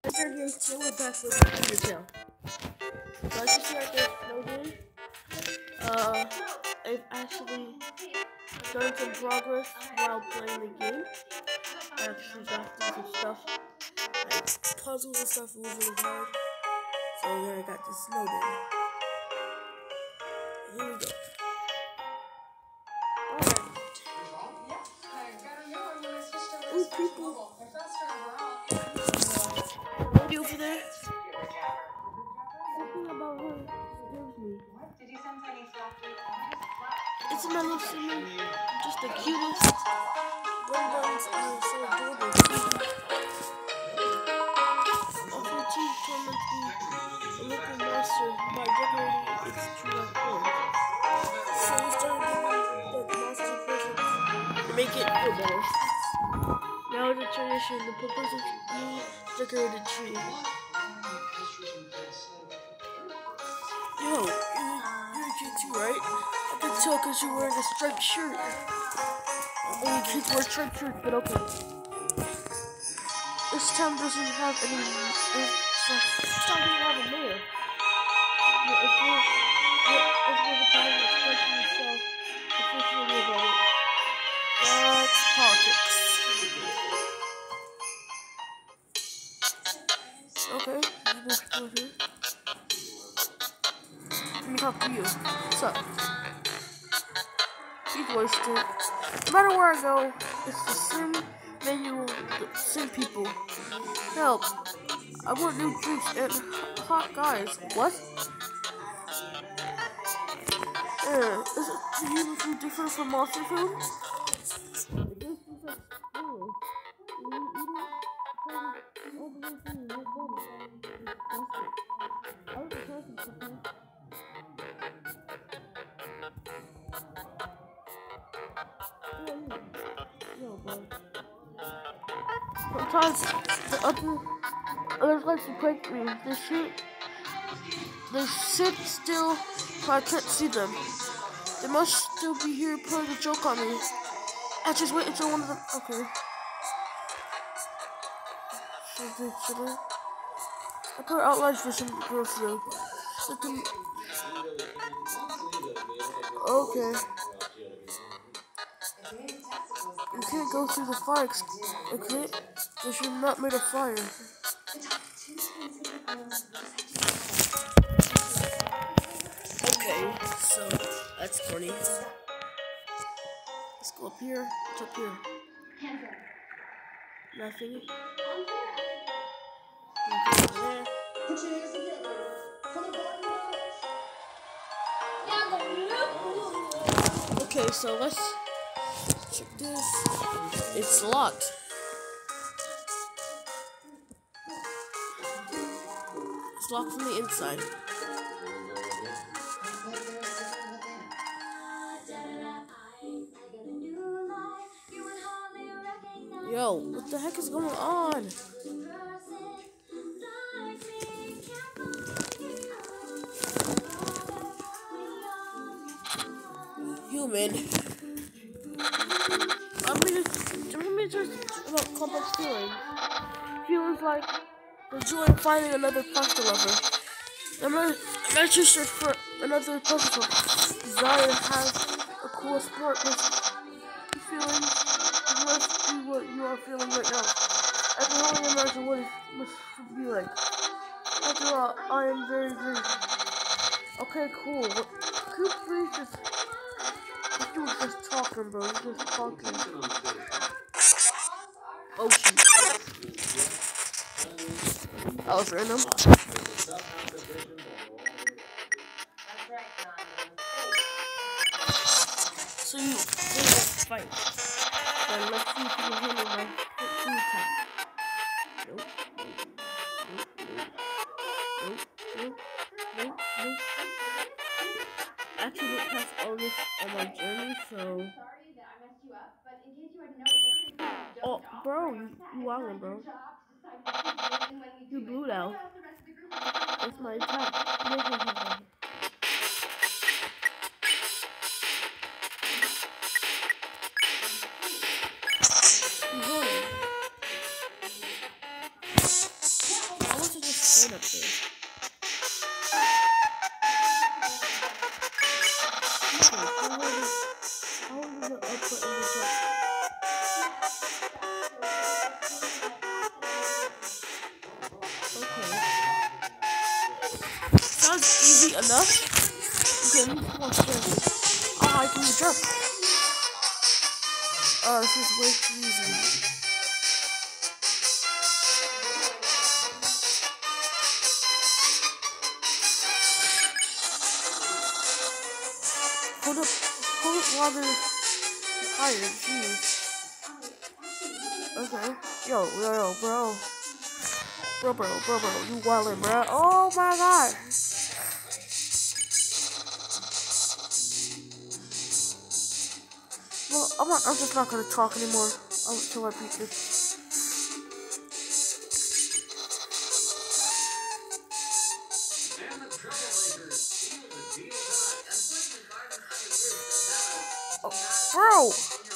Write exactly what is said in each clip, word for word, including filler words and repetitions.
Third game still with back with undertale. So I just like this snowden. Uh, I've actually done some progress while playing the game. I actually got through some stuff, like puzzles and stuff was really hard. So then I got this snowden. Here we go. Alright. Ooh, people. Lady over there. Something about her scares me. It's my little sister, just the cutest. Bun buns are so adorable. Also, team torments the local monster by decorating its true life form. So we started doing the monster presents to make it feel better. Now it's a tradition, the proposal new decorated tree. Yo, you're, you're a kid too, right? I can tell because you're wearing a striped shirt. Only kids wear striped shirts, but okay. This town doesn't have any. This town doesn't have a mayor. But if we're, if we're the power of expressing yourself, officially about it. That's politics. Okay, this is here. Let me talk to you. What's up? He's wasted. No matter where I go, it's the same menu, the same people. Help! I want new drinks and hot guys. What? Uh, is it human food different from monster food? This is like spoiled. You eat it, all the way through your body. I was talking to something. Yo, bro. Sometimes the other others like to prank me. They shoot they sit still so I can't see them. They must still be here playing a joke on me. I just wait until one of them okay. Should they should I? I put outlines for some girls today. So can, okay. You can't go through the fire, okay? Because you're not made of fire. Okay, so that's corny. Let's go up here. What's up here? Nothing. Nothing there. Okay, so let's check this. It's locked. It's locked from the inside. Yo, what the heck is going on? Human. I'm gonna, I'm gonna just about complex feelings. Feelings like the joy of finding another pasta lover. I'm not, I'm not too sure for another puzzle book. Desire has a cool sport with feelings. It must be what you are feeling right now. I can only imagine what it must be like. After all, I am very brief. Okay, cool. What, could you please just... This dude's just talking, bro. He's just talking. Oh, shoot. That was random. So you let's fight. Then let's see if you can handle my two attack. Nope. Nope. Nope. Nope. Nope. Nope. I actually didn't pass all this on my journey, so. Oh, bro, you, you wildin', bro. You blew now. That's my attack. was easy enough. Okay, let me come on stairs. Oh, I can jump. Oh, this is way too easy. Hold up, hold up while they're higher, jeez. Okay, yo, yo, yo, bro. Bro, bro, bro, bro, you wildin', bro. Oh my god. Well, I'm, not, I'm just not gonna talk anymore until I beat this. Oh, bro!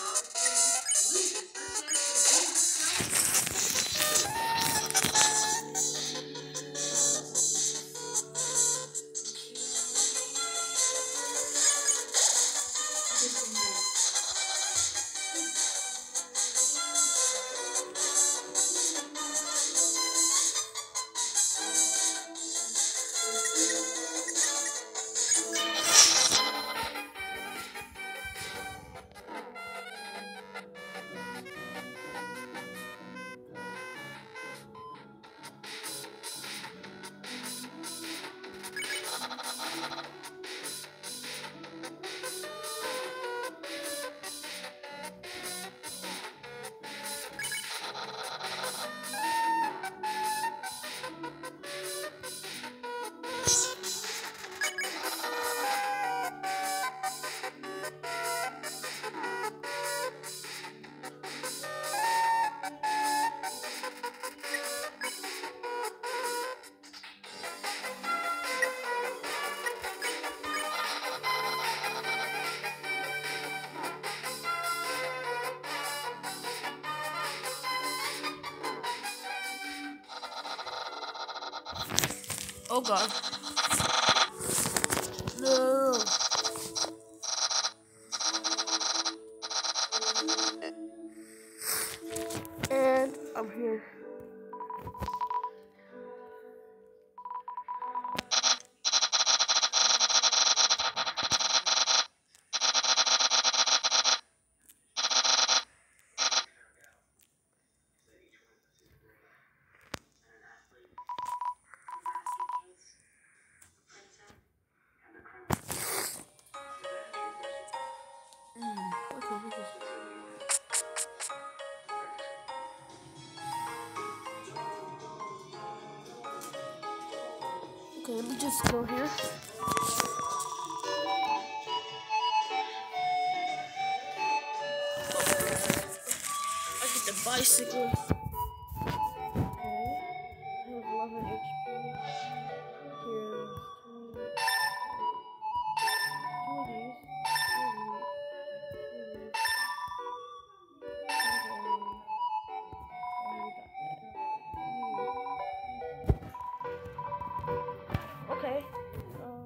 Oh god. No. And I'm here. Okay, let me just go here. I get the bicycle. Okay, I have eleven H P. Here's two. Two of these. Okay. Uh,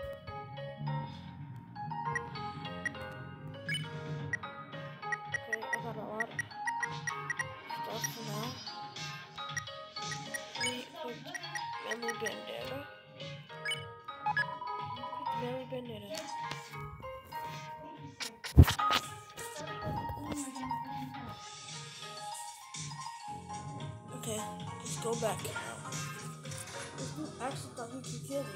okay, I got a lot of stuff for now. We equipped memory bandana. Equipped memory bandana. Okay, let's go back now. Who actually thought he could kill me?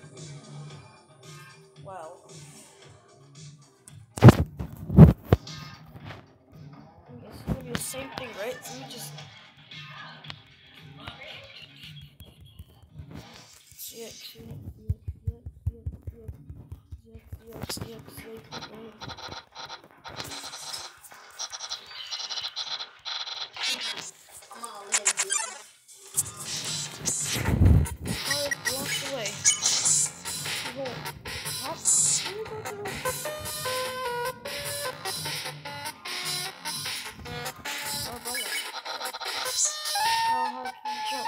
Wow. It's gonna be the same thing, right? So we just yep, yep, yep, yep, yep, yep, yep, yep, yep, yep. Hard walks away. He won't. Hop. Oh, brother. How hard can you jump?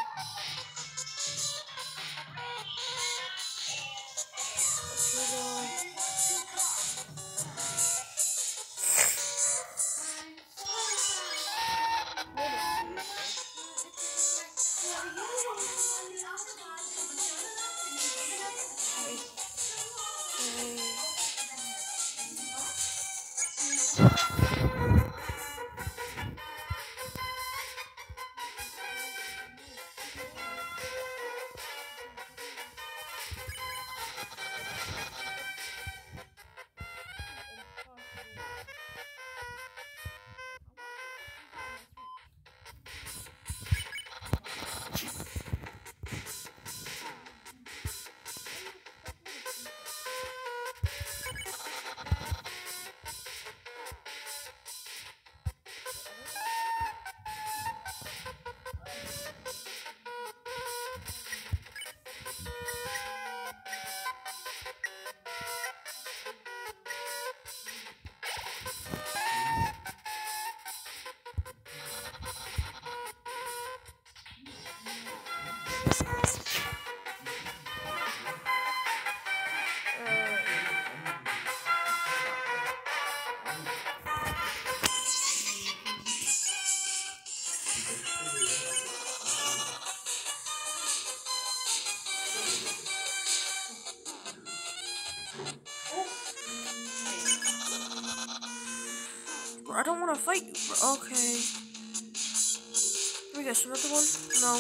I don't want to fight you. Okay. Let me guess, another one? No.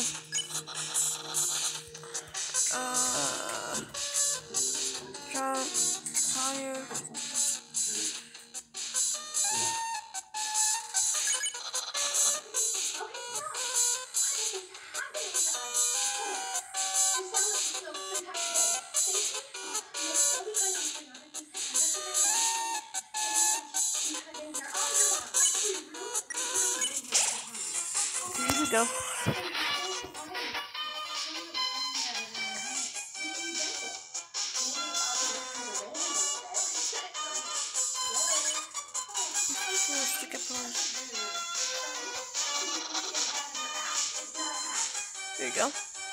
Uh, jump, fire. Here we go. There you go.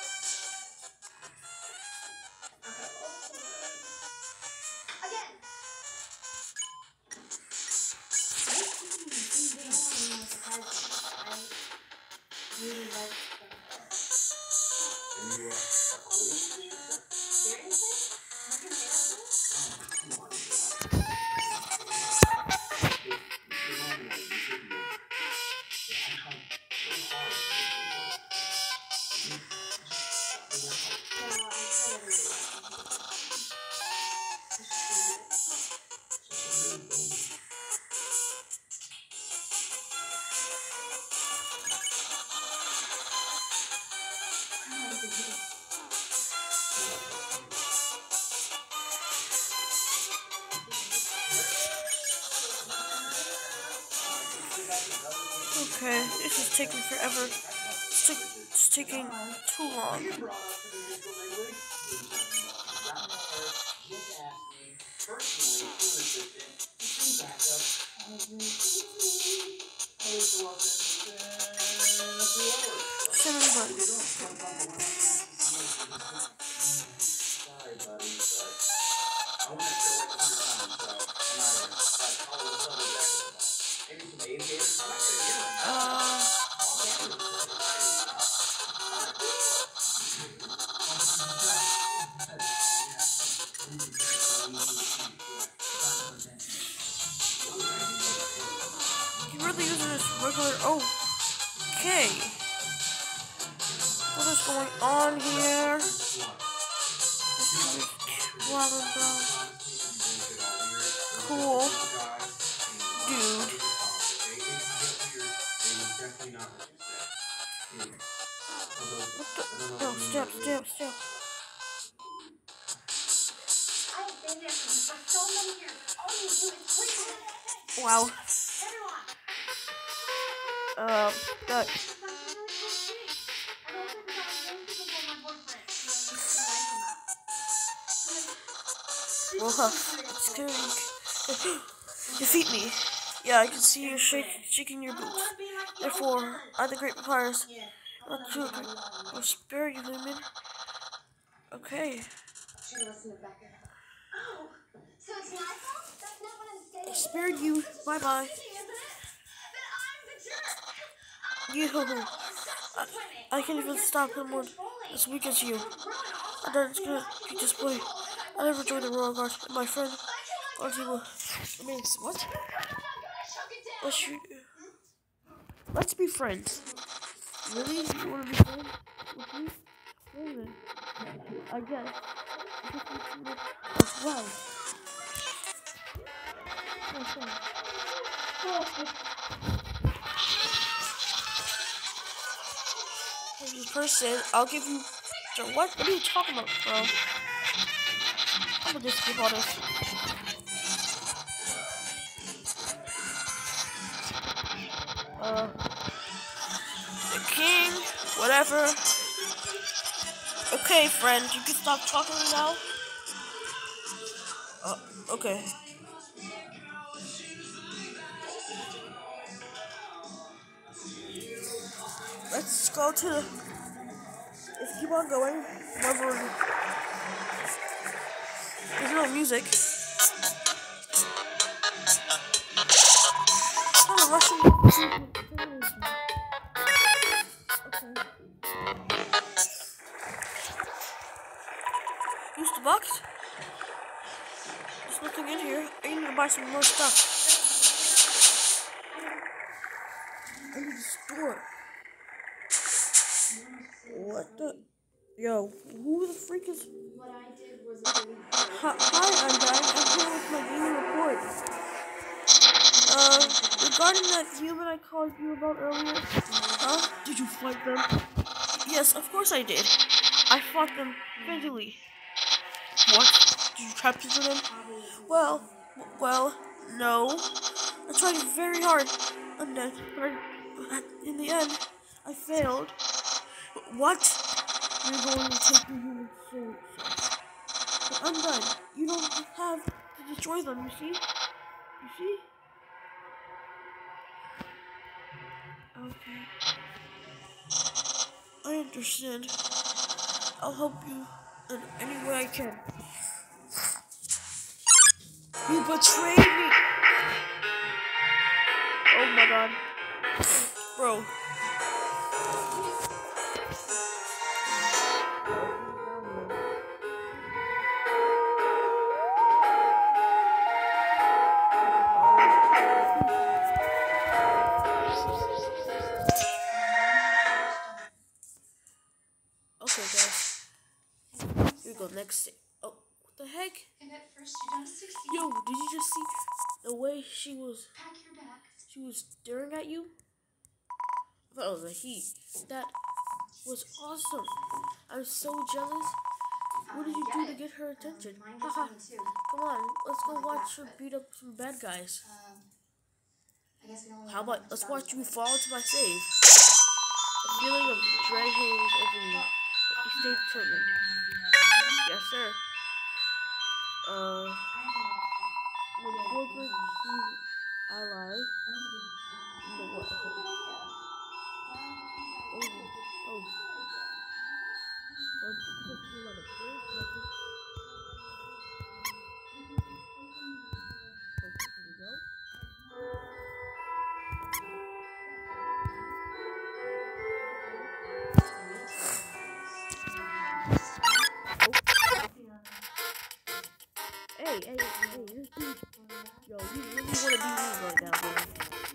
Okay, this is taking forever. It's, t it's taking too long. Seven buttons. Uh, he really uses this regular. Oh, okay. What is going on here? Blah blah blah. Cool, dude. What the? No, step, step, step. Wow. Uh, that. Whoa, it's scary. Defeat me. Yeah, I can see you shake, shaking your boots. Therefore, I, the Great Papyrus, not too great, will spare you, Lumen. Okay. I spared you. Bye bye. You. I, I can't even stop someone as weak as you. I thought it's gonna be just play. I never joined the Royal Guard. And my friend, Auntie will. I mean, what? Let's you. Let's be friends. Really? You want to be friends with me? Well then, I guess. As well. As a person, I'll give you. What? What are you talking about, bro? I'm gonna just keep all this. Uh, the king, whatever. Okay, friend, you can stop talking now. Uh, okay. Let's go to the. Let's keep on going. Whatever. There's no music. Oh, Russian. Okay. Use the box. There's nothing in here. I need to buy some more stuff. door. What the? Yo, who the freak is? Hi, hi, I'm back. I'm here with my daily report. Uh, regarding that human I called you about earlier, huh? Did you fight them? Yes, of course I did. I fought them fatally. What? Did you capture them? Well, well, no. I tried very hard, and then, but I, in the end, I failed. What? You're going to take the human soul. But I'm done. You don't have to destroy them, you see? You see? Okay. I understand. I'll help you in any way I can. You betrayed me! Oh my god. Bro. Okay, guys. Here we go, next thing. Oh, what the heck? And at first you don't succeed. Yo, did you just see the way she was Pack your bags. she was staring at you? I thought it was a he. That was awesome. I'm so jealous. What did you do to get her attention? Um, mine Haha. has one too. Come on, let's go Like watch that, her but- beat up some bad guys. Um, I guess we only How have about one let's start watch you with it. fall into my save? A feeling of dread hangs over you, but you stay determined. Yes, sir. Uh, when corporate chief ally. No, what? Okay. Oh, oh. Well, it took me a lot of great practice. Okay, here we go. Hey, hey, hey, this dude, yo, you really wanna be me right now, bro.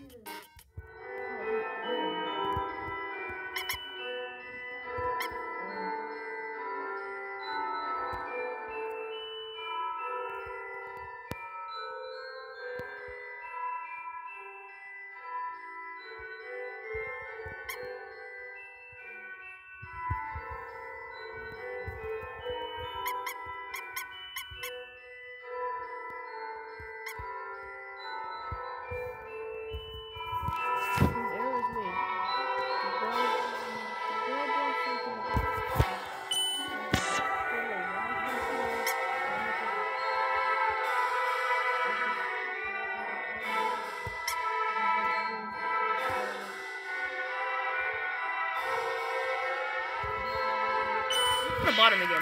His error is made. The bell, the bell blossom to the the bottom again.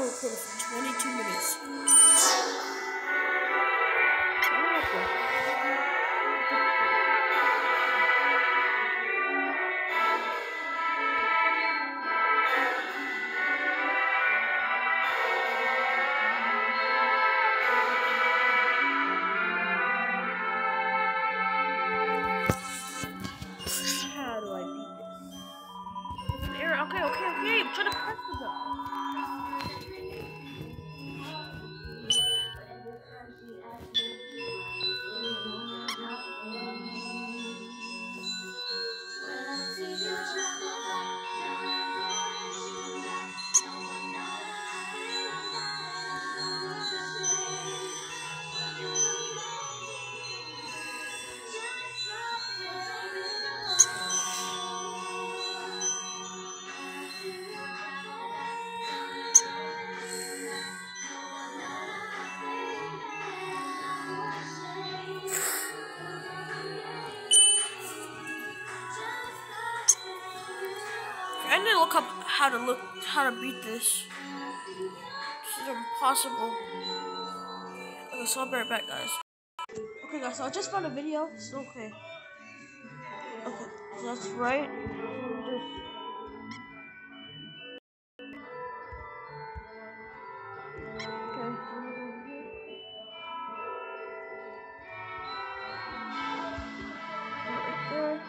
recorded for twenty-two minutes. How do I beat this? It's an error. Okay, okay, okay. I'm trying to press the button. I need to look up how to look how to beat this. This is impossible. Okay, so I'll be right back, guys. Okay, guys, so I just found a video. It's okay. Okay, so that's right. Okay. Right there.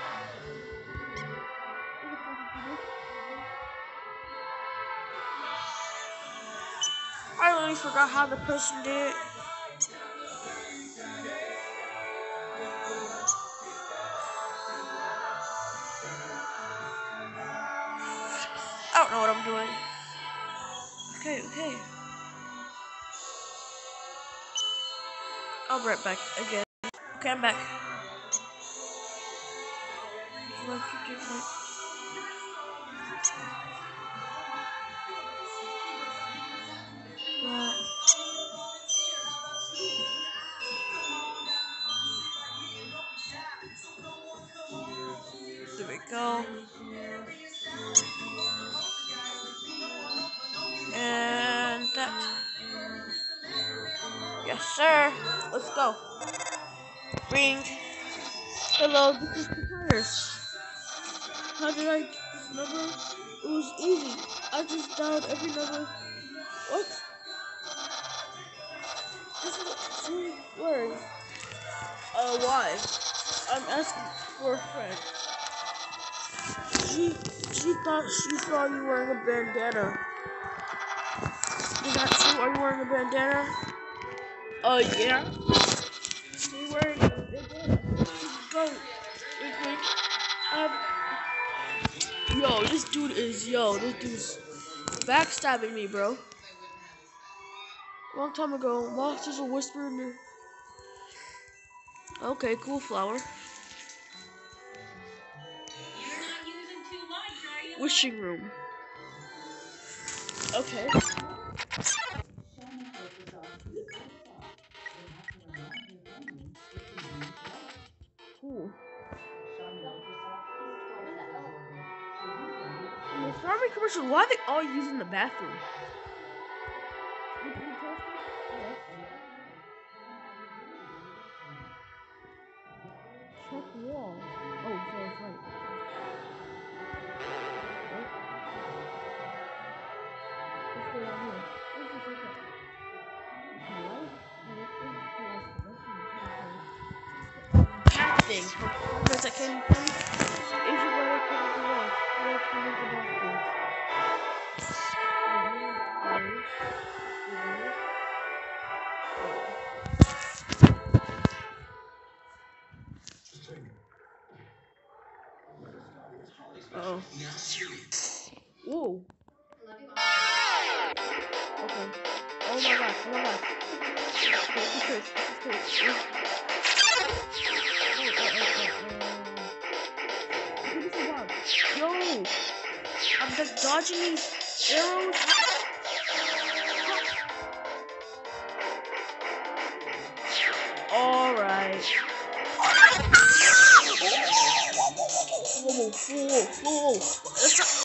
I literally forgot how the person did it. I don't know what I'm doing. Okay, okay. I'll be right back again. Okay, I'm back. There we go. And that. Yes, sir. Let's go. Ring. Hello, this is Papyrus. How did I get this number? It was easy. I just dialed every number. What? This is two words. Uh, why? I'm asking for a friend. She, she thought she saw you wearing a bandana. Is that true? Are you wearing a bandana? Uh, yeah. You're wearing a bandana. Go. Wait, wait. Um, yo, this dude is, yo, this dude's backstabbing me, bro. A long time ago, monsters were whispering in the... Okay, cool flower. You're not using too much, are you? Wishing room. Okay. Cool. In the farming commercial, why are they all using the bathroom? Check wall. Oh, so it's right. Right? Let's go down here. This is okay. Thing. Performance at Candy Point. Asian weather covered the wall. Where can we go back to? Uh oh. Whoa. Okay. Oh my gosh, oh my gosh. Okay, this is crazy. This is crazy. Yo! I'm just dodging these arrows. Alright. Whoa, whoa, whoa, whoa. Let's not